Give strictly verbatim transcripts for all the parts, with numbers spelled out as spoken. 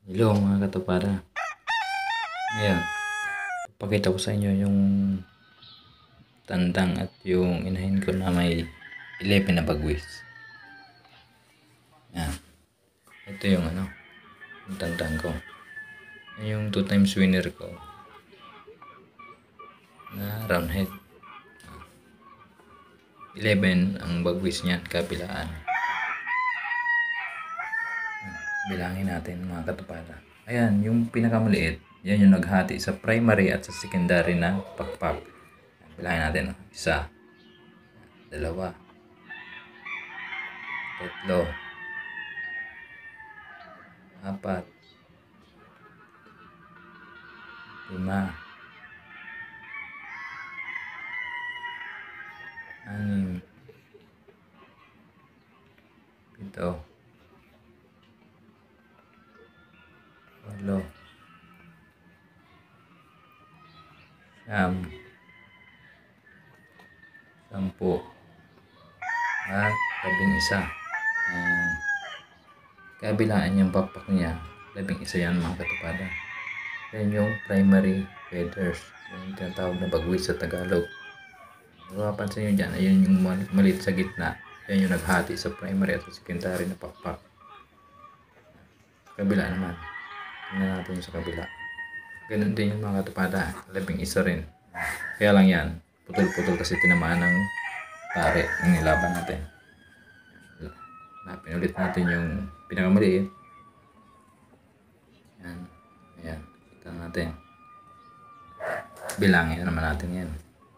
Hello mga katupada. Ngayon, pakita ko sa inyo yung tandang at yung inahin ko na may eleven na bagwis. Yan. Ito yung ano, yung tandang ko. Yan yung two times winner ko na round head. eleven ang bagwis niyan, kabilaan. Bilangin natin mga katupada. Ayan, yung pinakamaliit, yan yung naghati sa primary at sa secondary na pakpak. Bilangin natin. Isa, dalawa, tatlo, apat, lima, anim, pito, walo, siyam, sampu, at labing isa. Ayan. Kabilaan yung pakpak niya, labing isa yan mga katupada. Yan yung primary feathers, yung tinatawag na bagwis sa Tagalog. Mapapansin nyo dyan, ayun yung maliit sa gitna, yan yung naghati sa primary at sa secondary na pakpak. Kabila naman, tingnan natin yung sa kabila. Ganun din yung mga katupada, labing isa rin. Kaya lang yan, putol-putol kasi tinamaan ng tari ng nilaban natin. Hanapin ulit natin yung pinakamaliit. Yan, ayan, kita natin. Bilangin na naman natin yan.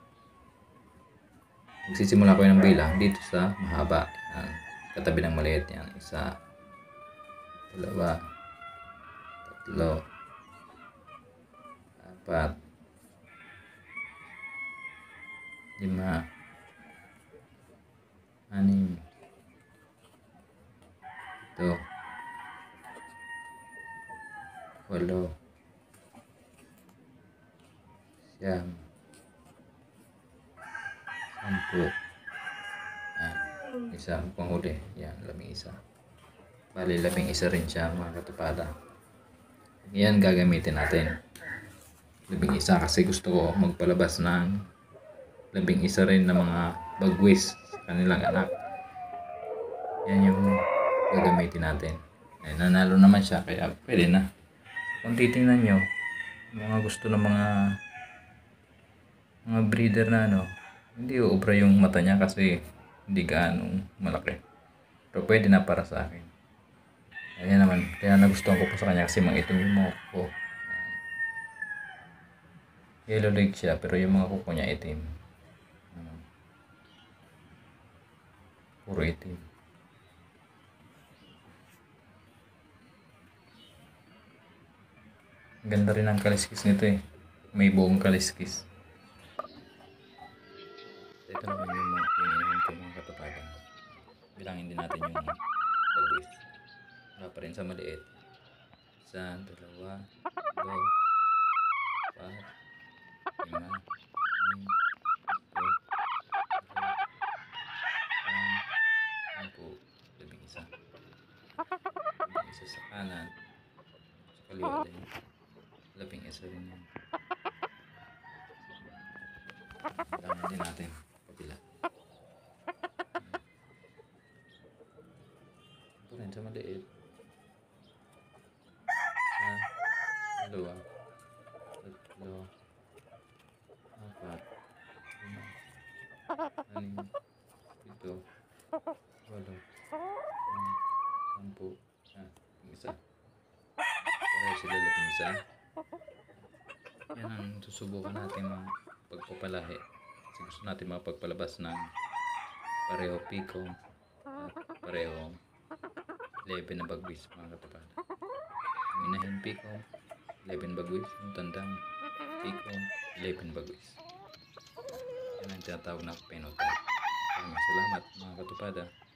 Magsisimula ko ng bilang dito sa mahaba. Yan, katabi ng maliit yan. Isa, dalawa, tatlo, apat, lima, anim, pito, walo, siyam, sampu. Yan, isa pang huli. Yan, labing isa. Bali, labing isa rin siya mga katupada. Yan gagamitin natin. Labing isa kasi gusto ko magpalabas ng labing isa rin na mga bagwis sa kanilang anak. Yan yung gagamitin natin. Ay, nanalo naman siya kaya pwede na. Kung titingnan nyo, mga gusto ng mga mga breeder na ano, hindi uubra yung mata niya kasi hindi gaano malaki. Pero pwede na para sa akin. Ayan naman, kaya nagustuhan ko po sa kanya kasi mangitim yung mga kuko. Yellow leg siya pero yung mga kuko niya itim. Puro itim. Ganda rin ang kaliskis nito eh. May buong kaliskis. Ito naman yung mga pinahin ko mga katupada. Bilangin din natin yung bagwis. Wala pa rin sa maliit. Isa, dalawa, tatlo, apat, lima, anim, pito, walo, siyam, sampu, labing isa. Labing isa sa kanan. Sa kaliwa din. Labing isa rin yan. Bilangin din natin. Kabila. Ito rin sa maliit. Isa, dalawa, tatlo, apat, lima, anim, pito, walo, siyam, sampu, ah, isa. Pareho sila labing isa. Yan ang susubukan natin mga pagpapalahi. Kasi gusto natin mapagpalabas ng pareho piko at pareho eleven na bagwis mga katupada. Yung inahin piko, eleven bagwis. Yung tandang piko, eleven bagwis. Yan ang tinatawag na phenotype. Maraming salamat mga katupada.